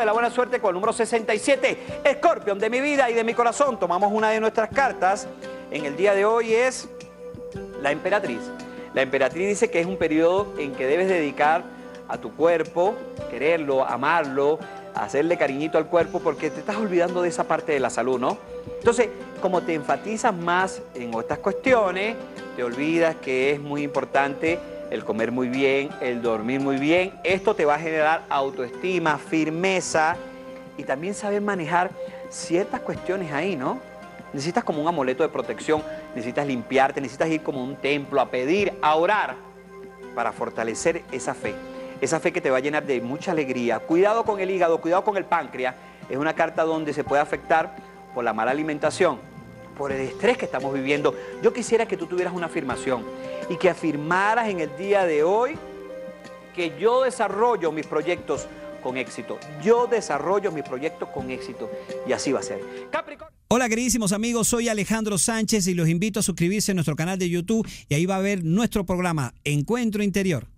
de la buena suerte con el número 67, Escorpión de mi vida y de mi corazón. Tomamos una de nuestras cartas. En el día de hoy es la Emperatriz. La Emperatriz dice que es un periodo en que debes dedicar a tu cuerpo, quererlo, amarlo, hacerle cariñito al cuerpo, porque te estás olvidando de esa parte de la salud, ¿no? Entonces, como te enfatizas más en estas cuestiones, te olvidas que es muy importante el comer muy bien, el dormir muy bien. Esto te va a generar autoestima, firmeza y también saber manejar ciertas cuestiones ahí, ¿no? Necesitas como un amuleto de protección, necesitas limpiarte, necesitas ir como a un templo a pedir, a orar para fortalecer esa fe que te va a llenar de mucha alegría. Cuidado con el hígado, cuidado con el páncreas. Es una carta donde se puede afectar por la mala alimentación, por el estrés que estamos viviendo. Yo quisiera que tú tuvieras una afirmación y que afirmaras en el día de hoy que yo desarrollo mis proyectos con éxito. Yo desarrollo mis proyectos con éxito y así va a ser. Capricornio. Hola queridísimos amigos, soy Alejandro Sánchez y los invito a suscribirse a nuestro canal de YouTube y ahí va a ver nuestro programa Encuentro Interior.